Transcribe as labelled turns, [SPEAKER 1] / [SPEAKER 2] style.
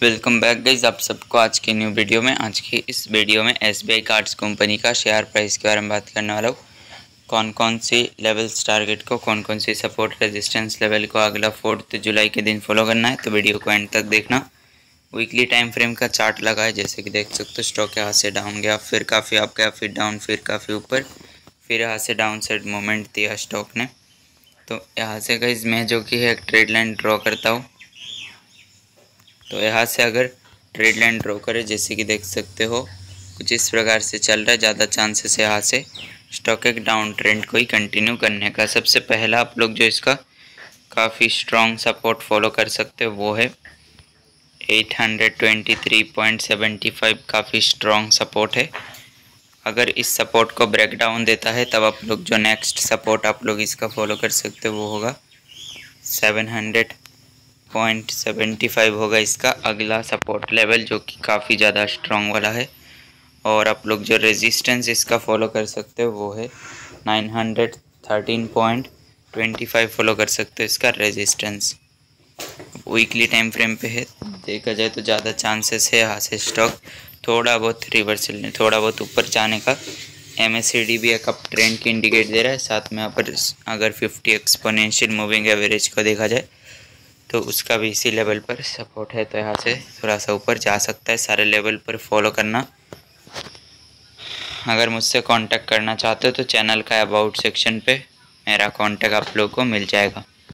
[SPEAKER 1] Welcome back guys, आप सबको आज की न्यू वीडियो में। आज की इस वीडियो में SBI कार्ड्स कंपनी का शेयर प्राइस के बारे में बात करने वाला हूँ। कौन कौन सी लेवल्स टारगेट को, कौन कौन सी सपोर्ट रेजिस्टेंस लेवल को अगला 4 जुलाई के दिन फॉलो करना है, तो वीडियो को एंड तक देखना। वीकली टाइम फ्रेम का चार्ट लगा है, जैसे कि देख सकते हो। स्टॉक यहाँ से डाउन गया, फिर काफ़ी अप गया, फिर डाउन, फिर काफ़ी ऊपर, फिर यहाँ से डाउन साइड मोमेंट दिया स्टॉक ने। तो यहाँ से गाइज मैं जो कि है एक ट्रेड लाइन ड्रॉ करता हूँ। तो यहाँ से अगर ट्रेड लाइन ड्रॉ करें, जैसे कि देख सकते हो कुछ इस प्रकार से चल रहा है, ज़्यादा चांसेस है यहाँ से स्टॉक एक डाउन ट्रेंड को ही कंटिन्यू करने का। सबसे पहला आप लोग जो इसका काफ़ी स्ट्रॉन्ग सपोर्ट फॉलो कर सकते हो वो है 823.75। काफ़ी स्ट्रॉन्ग सपोर्ट है। अगर इस सपोर्ट को ब्रेक डाउन देता है तब आप लोग जो नेक्स्ट सपोर्ट आप लोग इसका फॉलो कर सकते हो वो होगा 700.75 होगा इसका अगला सपोर्ट लेवल, जो कि काफ़ी ज़्यादा स्ट्रॉन्ग वाला है। और आप लोग जो रेजिस्टेंस इसका फॉलो कर सकते हो वो है 913.25 फॉलो कर सकते हो इसका रेजिस्टेंस। वीकली टाइम फ्रेम पे है, देखा जाए तो ज़्यादा चांसेस है यहाँ से स्टॉक थोड़ा बहुत रिवर्सल, थोड़ा बहुत ऊपर जाने का। MACD भी एक अप ट्रेंड की इंडिकेट दे रहा है। साथ में यहाँ पर अगर 50 एक्सपोनेंशियल मूविंग एवरेज को देखा जाए तो उसका भी इसी लेवल पर सपोर्ट है। तो यहाँ से थोड़ा सा ऊपर जा सकता है। सारे लेवल पर फॉलो करना। अगर मुझसे कांटेक्ट करना चाहते हो तो चैनल का अबाउट सेक्शन पे मेरा कांटेक्ट आप लोगों को मिल जाएगा।